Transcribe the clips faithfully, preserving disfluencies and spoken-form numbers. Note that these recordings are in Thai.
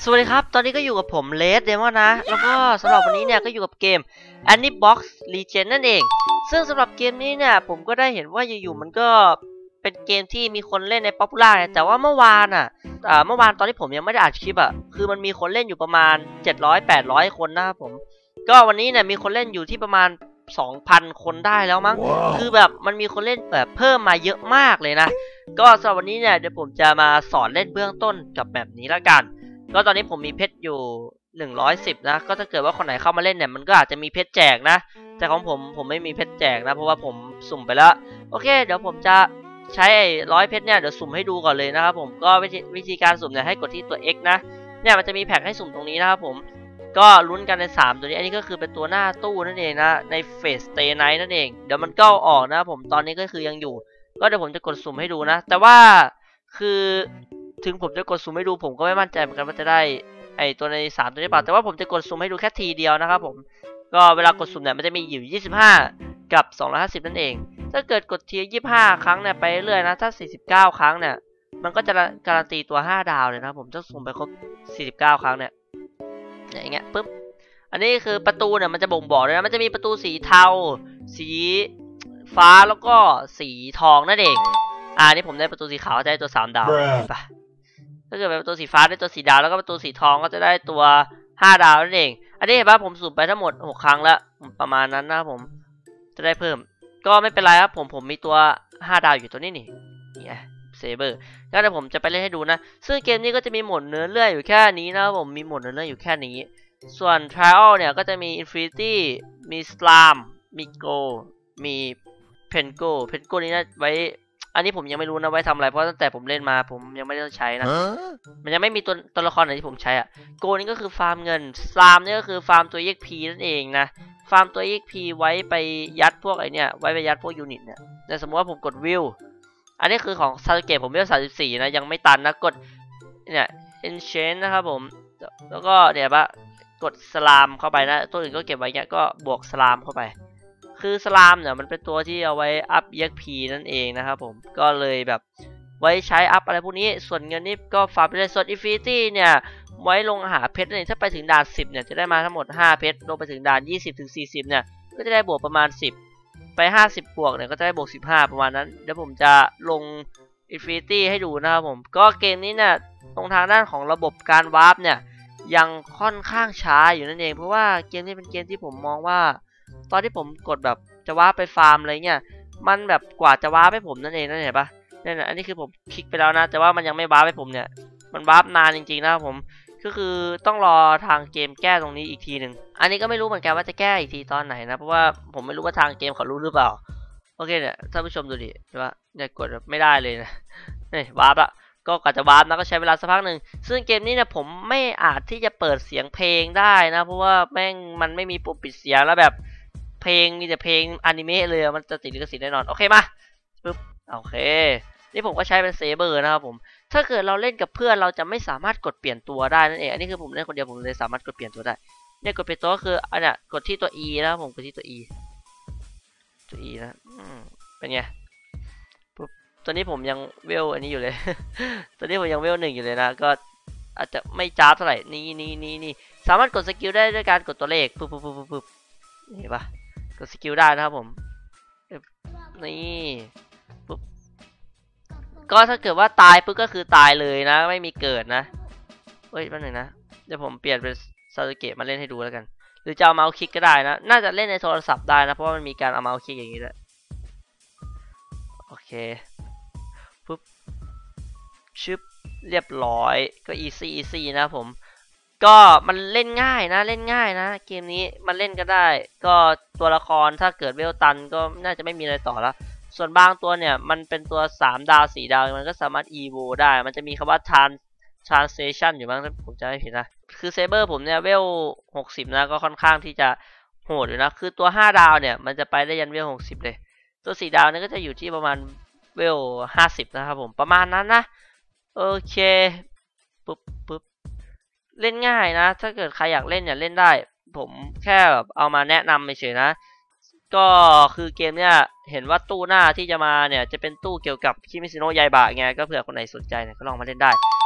สวัสดีครับตอนนี้ก็อยู่กับผมเลสเดมอนนะแล้วก็สำหรับวันนี้เนี่ยก็อยู่กับเกม Anibox Legend นั่นเองซึ่งสำหรับเกมนี้เนี่ยผมก็ได้เห็นว่าอยู่ๆมันก็เป็นเกมที่มีคนเล่นในป๊อปปูล่าแต่ว่าเมื่อวานอ่ะเมื่อวานตอนที่ผมยังไม่ได้อัดคลิปอ่ะคือมันมีคนเล่นอยู่ประมาณเจ็ดร้อย แปดร้อยคนนะครับผมก็วันนี้เนี่ยมีคนเล่นอยู่ที่ประมาณ สองพัน คนได้แล้วมั้ง wow. คือแบบมันมีคนเล่นแบบเพิ่มมาเยอะมากเลยนะก็สำหรับวันนี้เนี่ยเดี๋ยวผมจะมาสอนเล่นเบื้องต้นกับแบบนี้แล้วกันก็ตอนนี้ผมมีเพชรอยู่หนึ่งร้อยสิบนะก็ถ้าเกิดว่าคนไหนเข้ามาเล่นเนี่ยมันก็อาจจะมีเพชรแจกนะแต่ของผมผมไม่มีเพชรแจกนะเพราะว่าผมสุ่มไปแล้วโอเคเดี๋ยวผมจะใช้ไอ้ร้อยเพชรเนี่ยเดี๋ยวสุ่มให้ดูก่อนเลยนะครับผมก็วิธีวิธีการสุ่มเนี่ยให้กดที่ตัว X นะเนี่ยมันจะมีแพ็คให้สุ่มตรงนี้นะครับผมก็ลุ้นกันในสามตัวนี้อันนี้ก็คือเป็นตัวหน้าตู้นั่นเองนะในเฟสเตย์ไนท์นั่นเองเดี๋ยวมันก็ออกนะผมตอนนี้ก็คือยังอยู่ก็เดี๋ยวผมจะกดสุ่มให้ดูนะแต่ว่าคือถึงผมจะกดซูมให้ดูผมก็ไม่มั่นใจเหมือนกันว่าจะได้ไอตัวในสามตัวนี้เปล่าแต่ว่าผมจะกดซูมให้ดูแค่ทีเดียวนะครับผมก็เวลากดซูมเนี่ยมันจะมีอยู่ยี่สิบห้ากับสองร้อยห้าสิบนั่นเองถ้าเกิดกดทียี่สิบห้าครั้งเนี่ยไปเรื่อยนะถ้าสี่สิบเก้าครั้งเนี่ยมันก็จะการันตีตัวห้าดาวเลยนะผมจะซูมไปครบสี่สิบเก้าครั้งเนี่ยอย่างเงี้ยปึ๊บอันนี้คือประตูเนี่ยมันจะบ่งบอกเลยนะมันจะมีประตูสีเทาสีฟ้าแล้วก็สีทองนั่นเองอ่านี่ผมได้ประตูสีขาวได้ตัวสามดาวไปถ้าเกิดเป็นประตูสีฟ้าได้ตัวสีดาวแล้วก็ประตูสีทองก็จะได้ตัวห้าดาวนั่นเองอันนี้เห็นป่ะผมสุ่มไปทั้งหมดหกครั้งแล้วประมาณนั้นนะผมจะได้เพิ่มก็ไม่เป็นไรครับผมผมมีตัวห้าดาวอยู่ตัวนี้นี่เนี่ยเซเบอร์ก็เดี๋ยวผมจะไปเล่นให้ดูนะซึ่งเกมนี้ก็จะมีโหมดเนื้อเรื่องอยู่แค่นี้นะผมมีโหมดเนื้อเรื่องอยู่แค่นี้ส่วน Trial เนี่ยก็จะมี Infinity มี Slam มี Go มี Pengo Pengo นี้นะไว้อันนี้ผมยังไม่รู้นะไว้ทำอะไรเพราะตั้งแต่ผมเล่นมาผมยังไม่ได้ใช้นะ huh? มันยังไม่มีตัวตัวละครไหนที่ผมใช้อ่ะโกนี่ก็คือฟาร์มเงินสลามนี่ก็คือฟาร์มตัว อี เอ็กซ์ พี นั่นเองนะฟาร์มตัว อี เอ็กซ์ พี ไว้ไปยัดพวกไอเนี่ยไว้ไปยัดพวกยูนิตเนี่ยแต่สมมติว่าผมกดวิวอันนี้คือของซาสึเกะผมวิวสามสิบสี่นะยังไม่ตันนะกดเนี่ย enchant นะครับผมแล้วก็เนี่ยปะกดสลามเข้าไปนะตัวอื่นก็เก็บไว้เงี้ยก็บวกสลามเข้าไปคือสลามเนี่ยมันเป็นตัวที่เอาไว้อัพ อี เอ็กซ์ พี นั่นเองนะครับผมก็เลยแบบไว้ใช้อัพอะไรพวกนี้ส่วนเงินนี่ก็ฟาร์มไปเลยส่วน Infinity เนี่ยไว้ลงหาเพชรเนี่ยถ้าไปถึงด่านสิบเนี่ยจะได้มาทั้งหมดห้าเพชรลงไปถึงด่านยี่สิบถึงสี่สิบเนี่ยก็จะได้บวกประมาณสิบไปห้าสิบบวกเนี่ยก็จะได้บวกสิบห้าประมาณนั้นเดี๋ยวผมจะลง Infinity ให้ดูนะครับผมก็เกมนี้เนี่ยตรงทางด้านของระบบการวาร์ปเนี่ยยังค่อนข้างช้าอยู่นั่นเองเพราะว่าเกมนี้เป็นเกมที่ผมมองว่าตอนที่ผมกดแบบจะว้าไปฟาร์มอะไรเงี้ยมันแบบกว่าจะว้าไปผมนั่นเองนั่นเห็นปะเนี่ยนะอันนี้คือผมคลิกไปแล้วนะแต่ว่ามันยังไม่ว้าไปผมเนี่ยมันว้านานจริงๆนะผมก็คือต้องรอทางเกมแก้ตรงนี้อีกทีหนึ่งอันนี้ก็ไม่รู้เหมือนกันว่าจะแก้อีกทีตอนไหนนะเพราะว่าผมไม่รู้ว่าทางเกมเขารู้หรือเปล่าโอเคเนี่ยท่านผู้ชมดูดิใช่ปะเนี่ยกดแบบไม่ได้เลยนะนี่ว้าละก็กว่าจะว้านะก็ใช้เวลาสักพักหนึ่งซึ่งเกมนี้เนี่ยผมไม่อาจที่จะเปิดเสียงเพลงได้นะเพราะว่าแม่งมันไม่มีปุ่มปิดเสียงแล้วแบบเพลงมีแต่เพลงอนิเมะเลยมันจะติดลิขสิทธิ์แน่นอนโอเคมาปึ๊บโอเคนี่ผมก็ใช้เป็นเซเบอร์นะครับผมถ้าเกิดเราเล่นกับเพื่อนเราจะไม่สามารถกดเปลี่ยนตัวได้นั่นเองอันนี้คือผมเล่นคนเดียวผมเลยสามารถกดเปลี่ยนตัวได้เนี่ยกดเปลี่ยนตัวก็คืออันเนี้ยกดที่ตัว E นะครับผมกดที่ตัว E ตัว E นะเป็นไงปุ๊บตัวนี้ผมยังเวลอันนี้อยู่เลย ตัวนี้ผมยังเวลหนึ่งอยู่เลยนะก็อาจจะไม่จ้าเท่าไหร่นี่นี่นี่นี่สามารถกดสกิลได้ด้วยการกดตัวเลขปุ๊บปุ๊บปุ๊บปุ๊บเห็นปะกดสกิลได้นะครับผมนี่ปุ๊บก็ถ้าเกิดว่าตายปุ๊บก็คือตายเลยนะไม่มีเกิดนะเฮ้ยแป๊บนึงนะเดี๋ยวผมเปลี่ยนเป็นซาสึเกะมาเล่นให้ดูแล้วกันหรือจะเอาเมาส์คลิกก็ได้นะน่าจะเล่นในโทรศัพท์ได้นะเพราะว่ามันมีการเอาเมาส์คลิกอย่างนี้ด้วยโอเคปุ๊บชึบเรียบร้อยก็ easy easy นะผมก็มันเล่นง่ายนะเล่นง่ายนะเกมนี้มันเล่นก็ได้ก็ตัวละครถ้าเกิดเวลตันก็น่าจะไม่มีอะไรต่อแล้วส่วนบางตัวเนี่ยมันเป็นตัวสามดาวสี่ดาวมันก็สามารถ evo ได้มันจะมีคำว่า trans translation อยู่บ้างถ้าผมจะไม่ผิดนะคือเซเบอร์ผมเนี่ยเวลหกสิบนะก็ค่อนข้างที่จะโหดอยู่นะคือตัวห้าดาวเนี่ยมันจะไปได้ยันเวลหกสิบเลยตัวสี่ดาวเนี่ยก็จะอยู่ที่ประมาณเวลห้าสิบนะครับผมประมาณนั้นนะโอเคปุ๊บปุ๊บเล่นง่ายนะถ้าเกิดใครอยากเล่นเนี่ยเล่นได้ผมแค่แบบเอามาแนะนำเฉยๆนะก็คือเกมเนี่ยเห็นว่าตู้หน้าที่จะมาเนี่ยจะเป็นตู้เกี่ยวกับคิมิซิโนะยายบะไงก็เผื่อคนไหนสนใจเนี่ยก็ลองมาเล่นได้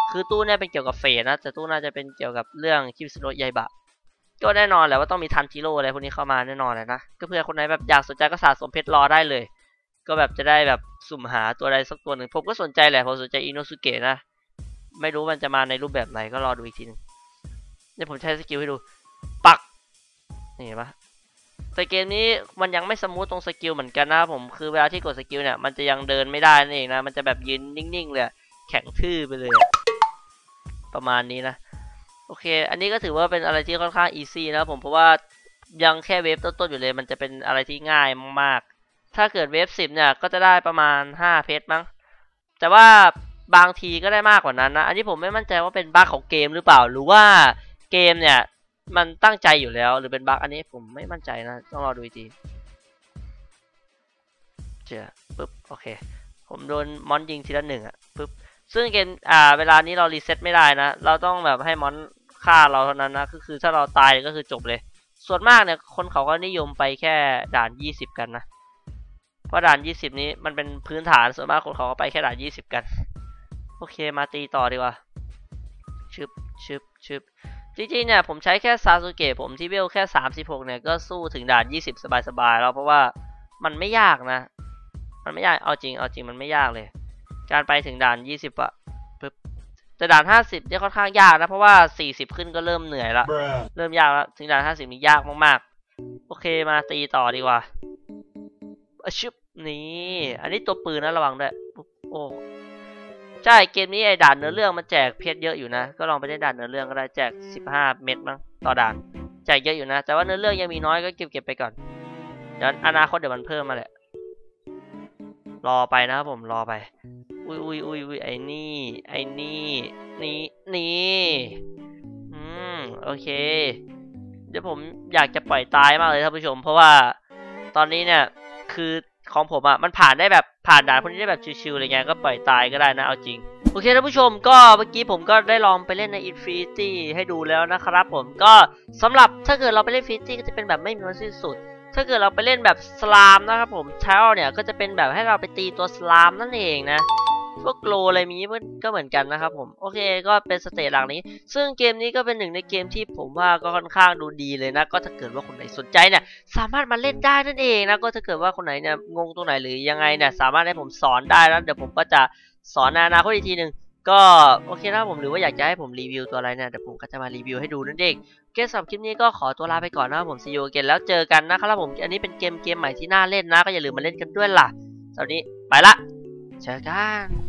คือตู้เนี่ยเป็นเกี่ยวกับเฟสนะแต่ตู้น่าจะเป็นเกี่ยวกับเรื่องคิมิสโนะยาอิบะก็แน่นอนแหละว่าต้องมีทันจิโร่อะไรพวกนี้เข้ามาแน่นอนเลยนะก็เพื่อคนไหนแบบอยากสนใจก็สะสมเพชรรอได้เลยก็แบบจะได้แบบสุ่มหาตัวใดสักตัวหนึ่งผมก็สนใจแหละผมสนใจอิโนสุเกะนะไม่รู้มันจะมาในรูปแบบไหนก็รอดูอีกทีนึงเดี๋ยวผมใช้สกิลให้ดูปักนี่เห็นปะแต่เกมนี้มันยังไม่สมูทตรงสกิลเหมือนกันนะผมคือเวลาที่กดสกิลเนี่ยมันจะยังเดินไม่ได้นั่นเองนะมันจะแบบยืนนิ่งๆเลยแข็งทื่อไปเลยประมาณนี้นะโอเคอันนี้ก็ถือว่าเป็นอะไรที่ค่อนข้างอีซี่นะผมเพราะว่ายังแค่เวฟต้นๆอยู่เลยมันจะเป็นอะไรที่ง่ายมากๆถ้าเกิดเวฟสิบเนี่ยก็จะได้ประมาณห้าเพชรมั้งแต่ว่าบางทีก็ได้มากกว่านั้นนะอันนี้ผมไม่มั่นใจว่าเป็นบั๊กของเกมหรือเปล่าหรือว่าเกมเนี่ยมันตั้งใจอยู่แล้วหรือเป็นบั๊กอันนี้ผมไม่มั่นใจนะต้องรอดูอีกทีเจอปุ๊บโอเคผมโดนมอนยิงทีละหนึ่งอ่ะปุ๊บซึ่งเกมอ่าเวลานี้เรารีเซ็ตไม่ได้นะเราต้องแบบให้มอนฆ่าเราเท่านั้นนะก็คือถ้าเราตายก็คือจบเลยส่วนมากเนี่ยคนเขาก็นิยมไปแค่ด่านยี่สิบกันนะเพราะด่านยี่สิบนี้มันเป็นพื้นฐานส่วนมากคนเขาก็ไปแค่ด่านยี่สิบกันโอเคมาตีต่อดีกว่าชึบชึบชึบจริงๆเนี่ยผมใช้แค่ซาสึเกะผมที่เวลแค่สามสิบหกเนี่ยก็สู้ถึงด่านยี่สิบสบายๆแล้วเพราะว่ามันไม่ยากนะมันไม่ยากเอาจริงเอาจริงมันไม่ยากเลยการไปถึงด่านยี่สิบอะปึ๊บแต่ด่านห้าสิบเนี่ยค่อนข้างยากนะเพราะว่าสี่สิบขึ้นก็เริ่มเหนื่อยละเริ่มยากแล้วถึงด่านห้าสิบนี่ยากมากๆโอเคมาตีต่อดีกว่าชึบนี่อันนี้ตัวปืนนะระวังด้วยโอ้ใช่เกมนี้ไอ้ด่านเนื้อเรื่องมันแจกเพชรเยอะอยู่นะก็ลองไปเล่นด่านเนื้อเรื่องก็ได้แจกสิบห้าเม็ดมั้งต่อด่านแจกเยอะอยู่นะแต่ว่าเนื้อเรื่องยังมีน้อยก็เก็บเก็บไปก่อนเดี๋ยวอนาคตเดี๋ยวมันเพิ่มมาแหละรอไปนะครับผมรอไปอุ้ยอุ้ยอุ้ยอุ้ยไอ้นี่ไอ้นี่นี่นี่อืมโอเคเดี๋ยวผมอยากจะปล่อยตายมากเลยท่านผู้ชมเพราะว่าตอนนี้เนี่ยคือของผมอ่ะมันผ่านได้แบบผ่านด่านพวกนี้ได้แบบชิวๆอะไรเงี้ยก็ปล่อยตายก็ได้นะเอาจริงโอเคท่านผู้ชมก็เมื่อกี้ผมก็ได้ลองไปเล่นใน Infinity ให้ดูแล้วนะครับผมก็สำหรับถ้าเกิดเราไปเล่น Infinity ก็จะเป็นแบบไม่มีวันสิ้นสุดถ้าเกิดเราไปเล่นแบบสลามนะครับผมเช้าเนี่ยก็จะเป็นแบบให้เราไปตีตัวสลามนั่นเองนะพวกโลอะไรมีก็เหมือนกันนะครับผมโอเคก็เป็นสเตจหลังนี้ซึ่งเกมนี้ก็เป็นหนึ่งในเกมที่ผมว่าก็ค่อนข้างดูดีเลยนะก็ถ้าเกิดว่าคนไหนสนใจเนี่ยสามารถมาเล่นได้นั่นเองนะก็ถ้าเกิดว่าคนไหนเนี่ยงงตรงไหนหรือยังไงเนี่ยสามารถให้ผมสอนได้แล้วเดี๋ยวผมก็จะสอนในอนาคตอีกทีหนึ่งก็โอเคนะผมหรือว่าอยากจะให้ผมรีวิวตัวอะไรเนี่ยเดี๋ยวผมก็จะมารีวิวให้ดูนั่นเองเกมสำหรับคลิปนี้ก็ขอตัวลาไปก่อนนะผมซีอูเกนแล้วเจอกันนะครับผมอันนี้เป็นเกมเกมใหม่ที่น่าเล่นนะก็อย่าลืมมาเล่นกันด้วยล่ะตอนนี้ไปละเจอกัน